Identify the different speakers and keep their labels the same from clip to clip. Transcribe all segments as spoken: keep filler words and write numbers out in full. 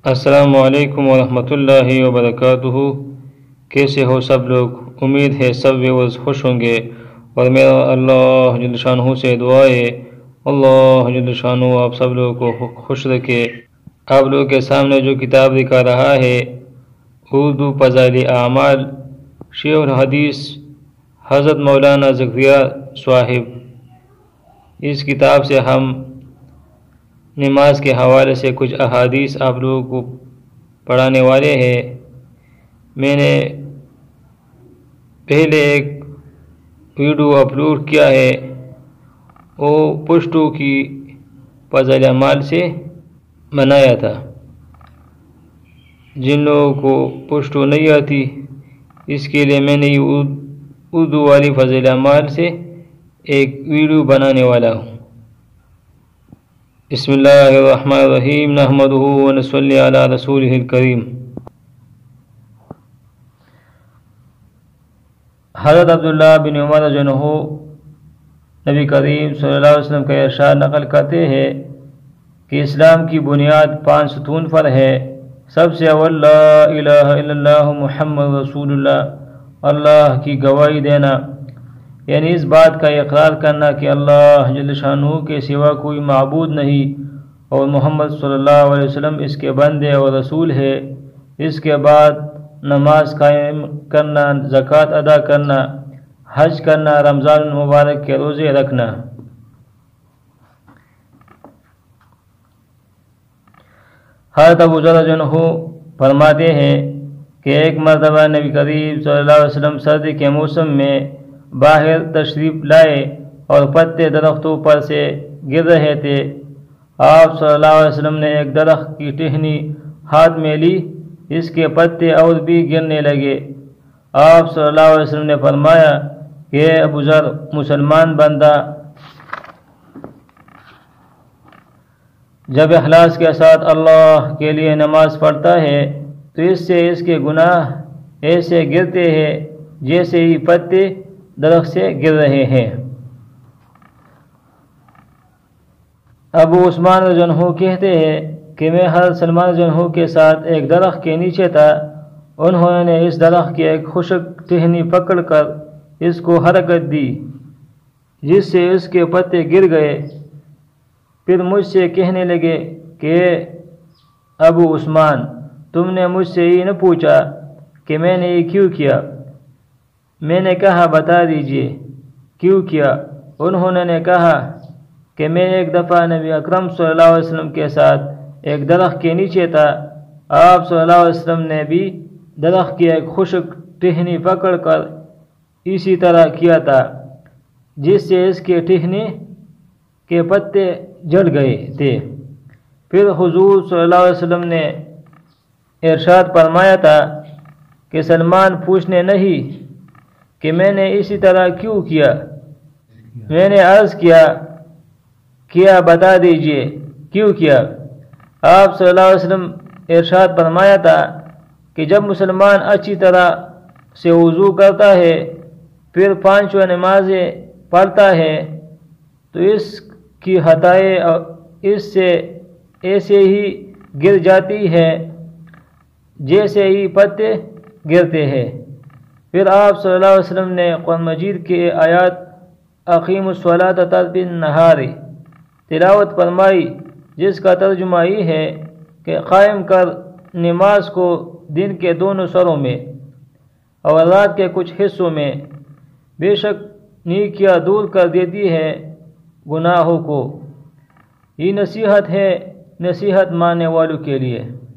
Speaker 1: السلام علیکم ورحمۃ اللہ وبرکاتہ۔ کیسے ہو سب لوگ؟ امید ہے سب ویورز خوش ہوں گے، اور میرا اللہ جل شانہ سے دعا ہے اللہ جل شانہ آپ سب لوگوں کو خوش رکھے۔ آپ لوگوں کے سامنے جو کتاب دکھا رہا ہے اردو فضائل اعمال، شیخ الحدیث حضرت مولانا زکریا صاحب، اس کتاب سے ہم نماز کے حوالے سے کچھ احادیث آپ لوگوں کو پڑھانے والے ہیں۔ میں نے پہلے ایک ویڈیو اپلوڈ کیا ہے، وہ پشتو کی فضائل اعمال سے بنایا تھا۔ جن لوگوں کو پشتو نہیں آتی اس کے لیے میں نے اردو والی فضائل اعمال سے ایک ویڈیو بنانے والا ہوں۔ بسم اللہ الرحمن الرحیم، نحمدہ ونصلی علی رسولہ الکریم۔ حضرت عبداللہ بن عمر رضی اللہ عنہ نبی کریم صلی اللہ علیہ وسلم کا ارشاد نقل کرتے ہیں کہ اسلام کی بنیاد پانچ ستون پر ہے۔ سب سے اول لا الہ الا اللہ محمد رسول اللہ، اللہ کی گواہی دینا، یعنی اس بات کا اقرار کرنا کہ اللہ جل شانہ کے سوا کوئی معبود نہیں اور محمد صلی اللہ علیہ وسلم اس کے بندے اور رسول ہے۔ اس کے بعد نماز قائم کرنا، زکوٰۃ ادا کرنا، حج کرنا، رمضان المبارک کے روزے رکھنا۔ حضرت ابو ذر رضی اللہ عنہ فرماتے ہیں کہ ایک مرتبہ نبی کریم صلی اللہ علیہ وسلم سردی کے موسم میں باہر تشریف لائے اور پتے درختوں پر سے گر رہے تھے۔ آپ صلی اللہ علیہ وسلم نے ایک درخت کی ٹہنی ہاتھ میں لی، اس کے پتے اور بھی گرنے لگے۔ آپ صلی اللہ علیہ وسلم نے فرمایا کہ اے ابو ذر، مسلمان بندہ جب اخلاص کے ساتھ اللہ کے لیے نماز پڑھتا ہے تو اس سے اس کے گناہ ایسے گرتے ہیں جیسے ہی پتے درخت سے گر رہے ہیں۔ ابو عثمان رضی اللہ عنہ کہتے ہیں کہ میں حضرت سلمان رضی اللہ عنہ کے ساتھ ایک درخت کے نیچے تھا۔ انہوں نے اس درخت کی ایک خشک ٹہنی پکڑ کر اس کو حرکت دی جس سے اس کے پتے گر گئے۔ پھر مجھ سے کہنے لگے کہ ابو عثمان، تم نے مجھ سے یہ نہ پوچھا کہ میں نے یہ کیوں کیا؟ میں نے کہا بتا دیجئے کیوں کیا؟ انہوں نے کہا کہ میں ایک دفعہ نبی اکرم صلی اللہ علیہ وسلم کے ساتھ ایک درخت کے نیچے تھا۔ آپ صلی اللہ علیہ وسلم نے بھی درخت کی ایک خشک ٹہنی پکڑ کر اسی طرح کیا تھا جس سے اس کے ٹہنی کے پتے جل گئے تھے۔ پھر حضور صلی اللہ علیہ وسلم نے ارشاد فرمایا تھا کہ سلمان پوچھنے نہیں کہ میں نے اسی طرح کیوں کیا؟ میں نے عرض کیا کیا بتا دیجئے کیوں کیا؟ آپ صلی اللہ علیہ وسلم ارشاد فرمایا تھا کہ جب مسلمان اچھی طرح سے وضو کرتا ہے پھر پانچوں نمازیں پڑھتا ہے تو اس کی خطائیں اس سے ایسے ہی گر جاتی ہے جیسے ہی پتے گرتے ہیں۔ پھر آپ صلی اللہ علیہ وسلم نے قرآن مجید کے آیات اقیم الصلاۃ طرفی النہار تلاوت فرمائی، جس کا ترجمہ یہ ہے کہ قائم کر نماز کو دن کے دونوں سروں میں اور رات کے کچھ حصوں میں، بے شک نیکیاں دور کر دیتی ہے گناہوں کو۔ یہ نصیحت ہے نصیحت ماننے والوں کے لیے۔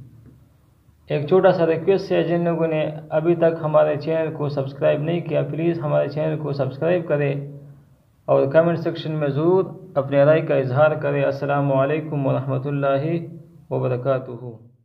Speaker 1: ایک چھوٹا سا ریکویسٹ ہے، جن لوگوں نے ابھی تک ہمارے چینل کو سبسکرائب نہیں کیا پلیز ہمارے چینل کو سبسکرائب کریں اور کمنٹ سیکشن میں ضرور اپنے رائے کا اظہار کریں۔ السلام علیکم ورحمۃ اللہ وبرکاتہ۔